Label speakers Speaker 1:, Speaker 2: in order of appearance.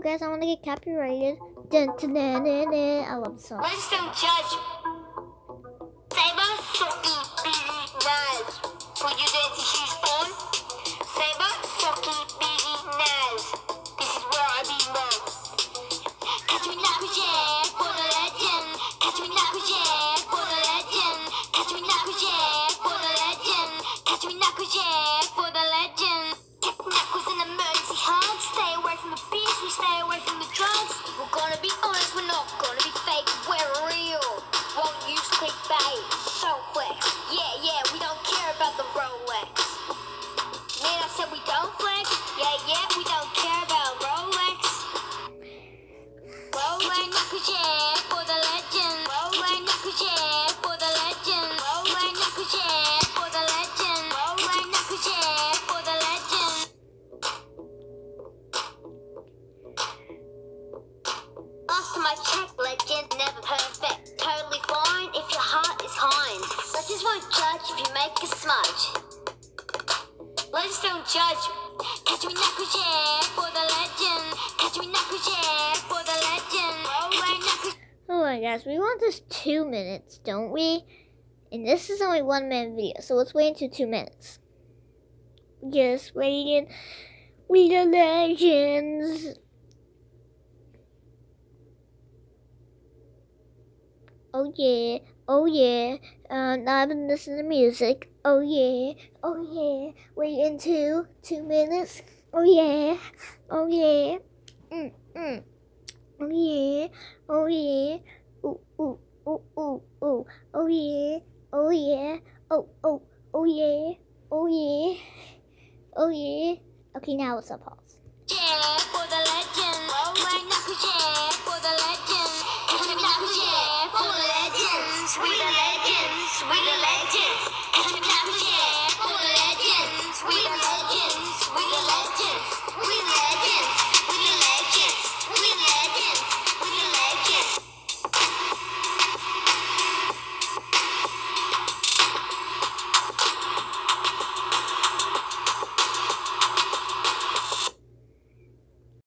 Speaker 1: guys, I want to get copyrighted. Dun, dun, dun, dun, dun. I love the song.
Speaker 2: Let's don't judge. Saber, fucking nice. Will you dance a huge ball? Saber, fucking nice. This is where I belong. Catch me Nakuje for the legend. Catch me Nakuje for the legend. Catch me Nakuje for the legend. Catch me Nakuje for the legend. Knuckles in emergency hug. Stay away from the beats, we stay away from the drugs. We're gonna be honest, we're not gonna be fake. We're real. Won't use clickbait. Show flex. Yeah, we don't care about the Rolex. Man, I said we don't flex. Yeah, we don't care about Rolex. Rolex Nakuje for the legend. Rolex Nakuje for the legend. Rolex Nakuje for the legend. Rolex Nakuje for the legend. Last time I checked, legend never perfect. Totally fine if your heart is kind. Legends won't judge if you make a smudge. Legends don't judge. Catch me Nakuje for the legend. Catch me Nakuje for the legend. Rolex Nakuje.
Speaker 1: Oh my gosh, we want this 2 minutes, don't we? And this is only 1 minute video, so let's wait until 2 minutes. Just waiting. We the legends. Oh yeah, oh yeah. Now I've been listening to music. Oh yeah, oh yeah. Wait until 2 minutes. Oh yeah, oh yeah. Oh yeah, oh yeah. Ooh, ooh, ooh, ooh, ooh. Oh yeah, oh yeah. Oh yeah, oh yeah. Oh yeah. Okay, now it's a pause.
Speaker 2: Yeah.